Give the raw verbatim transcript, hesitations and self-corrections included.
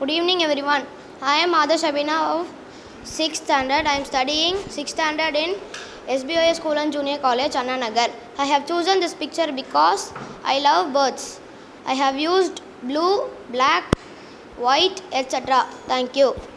Good evening everyone. I am Adharsh Abinav of sixth standard. I am studying sixth standard in S B O A School and Junior College, Anna Nagar. I have chosen this picture because I love birds. I have used blue, black, white, et cetera. Thank you.